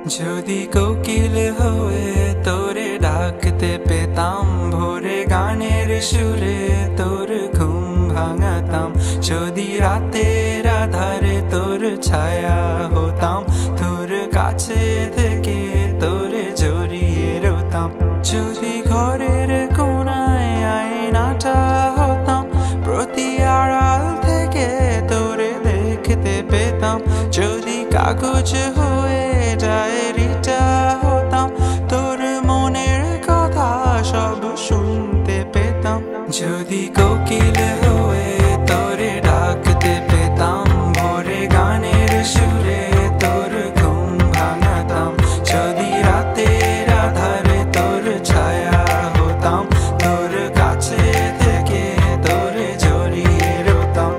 যদি কোকিল হয়ে তোরে ডাকতে পেতাম, ভোরে গানের সুরে তোর ঘুম ভাঙাতাম। যদি রাতের আধারে তোর ছায়া হতাম, তোর কাছে থেকে তোরে জড়িয়ে রতাম। যদি ঘরের কোনায় আয়নাটা হতাম, প্রতি আড়াল থেকে তোরে দেখতে পেতাম। যদি কাগজ হয়ে ডায়েরিটা হতাম, তোর মনের কথা সব শুনতে পেতাম। যদি কোকিল হয়ে তোরে ডাকতে পেতাম, ভোরে গানের সুরে তোর ঘুম ভাঙাতাম। যদি রাতের আধারে তোর ছায়া হতাম, তোর কাছে থেকে তোরে জড়িয়ে রতাম।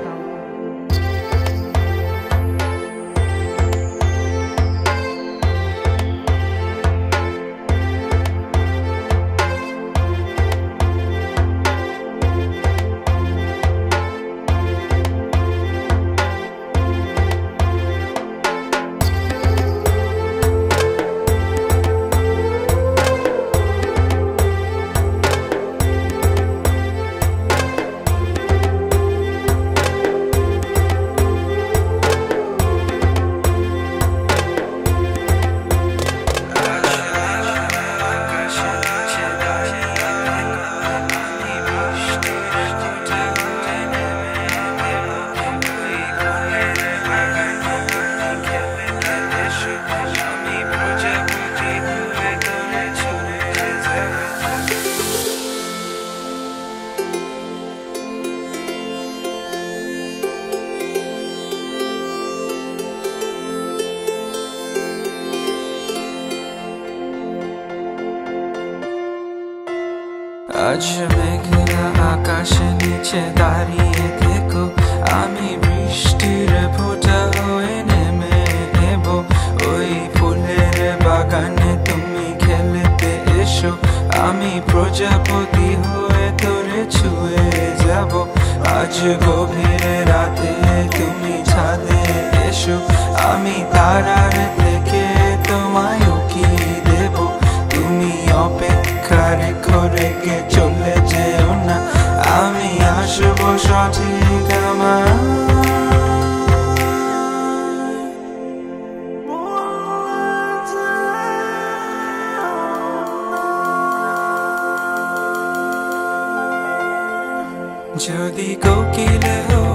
আজ মেঘলা আকাশ নিচে দাঁড়িয়ে থেকো, আমি বৃষ্টির ফোঁটা হয়ে নেমে নেব। ওই ফুলের বাগানে তুমি খেলতে এসো, আমি প্রজাপতি হয়ে তোরে ছুঁয়ে যাব। আজ গভীর রাতে তুমি ছাদে এসো, আমি তারার থেকে তোমায় উকি দেব। তুমি অপেক্ষা রেখো, রেখে চলে যেও না, আমি আসবো সঠিক আমার। যদি কোকিল